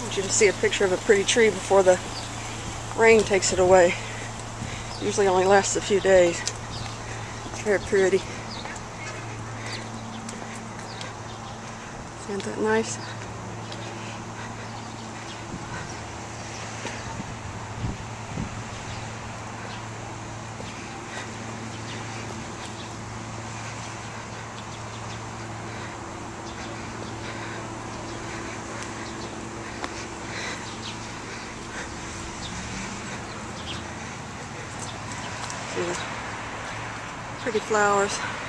want you to see a picture of a pretty tree before the rain takes it away. Usually only lasts a few days. It's very pretty. Isn't that nice? See the pretty flowers.